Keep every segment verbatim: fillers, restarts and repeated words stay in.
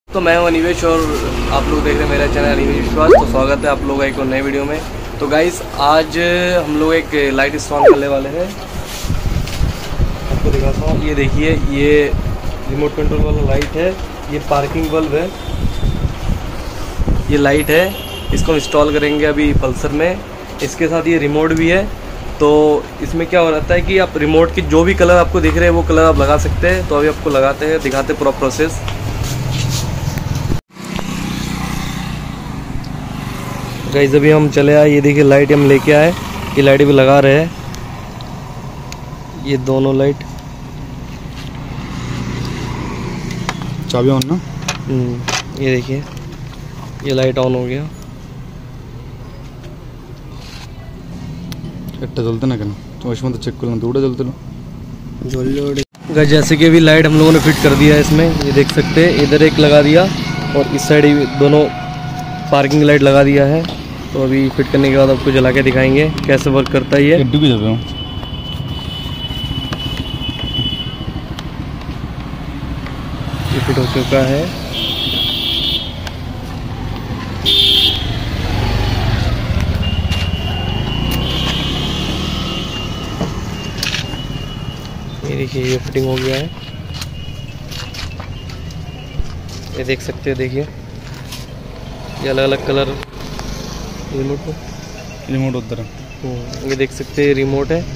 तो मैं हूं अनिवेश और आप लोग देख रहे हैं मेरा चैनल अनिवेश विश्वास। तो स्वागत है आप लोगों का एक और नए वीडियो में। तो गाइस आज हम लोग एक लाइट इंस्टॉल करने वाले हैं, आपको दिखाता हूँ। ये देखिए, ये रिमोट कंट्रोल वाला लाइट है, ये पार्किंग बल्ब है, ये लाइट है। इसको इंस्टॉल करेंगे अभी पल्सर में। इसके साथ ये रिमोट भी है। तो इसमें क्या हो जाता है कि आप रिमोट की जो भी कलर आपको दिख रहे हैं वो कलर आप लगा सकते हैं। तो अभी आपको लगाते हैं, दिखाते हैं पूरा प्रोसेस। गाइस अभी हम चले आए, ये देखिए लाइट हम लेके आए, ये लाइट भी लगा रहे हैं, ये दोनों लाइट। चाबी ऑन ना, ये देखिए ये लाइट ऑन हो गया। ఎట్ట చల్లుతున్నా కానీ వర్షం तो चेक करना दूड़ा चलते लो गाइस जैसे कि अभी लाइट हम लोगों ने फिट कर दिया है इसमें, ये देख सकते हैं। इधर एक लगा दिया और इस साइड दोनों पार्किंग लाइट लगा दिया है। तो अभी फिट करने के बाद आपको जला के दिखाएंगे कैसे वर्क करता है ये। भी जब ये फिट हो चुका है। ये देखिए ये फिटिंग हो गया है, ये देख सकते हैं। देखिए ये अलग अलग कलर रिमोट को रिमोट उधर है, ये देख सकते हैं रिमोट है।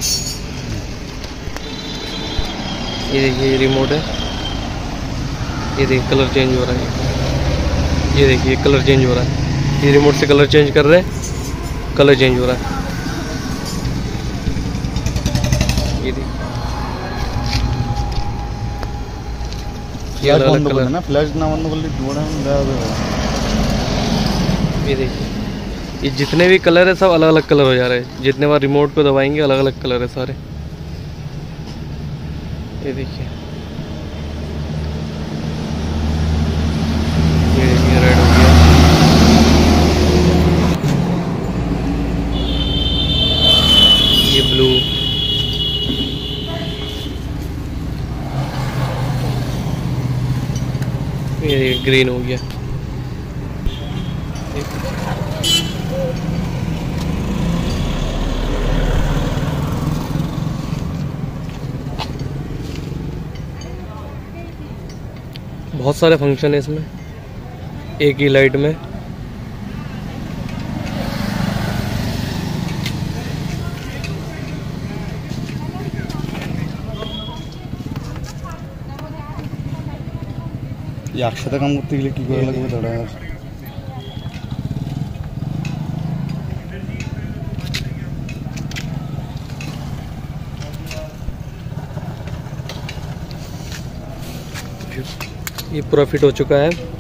ये देखिए रिमोट है, ये देखिए कलर चेंज हो रहा है। ये देखिए कलर चेंज हो रहा है, ये रिमोट से कलर चेंज कर रहे हैं, कलर चेंज हो रहा है। ये देखिए ये अलग अलग कलर ना, फ्लैश ना बंद कर ली थोड़ा। ये देखिए ये जितने भी कलर है सब अलग अलग कलर हो जा रहे हैं। जितने बार रिमोट को दबाएंगे अलग अलग कलर है सारे। ये देखिए ये देखिए रेड हो गया, ये ब्लू, ये देखिए ग्रीन हो गया। बहुत सारे फंक्शन है इसमें एक ही लाइट में। ये अक्षता काम करते गले की করে লাগবে দাঁড়া। ये पूरा फिट हो चुका है।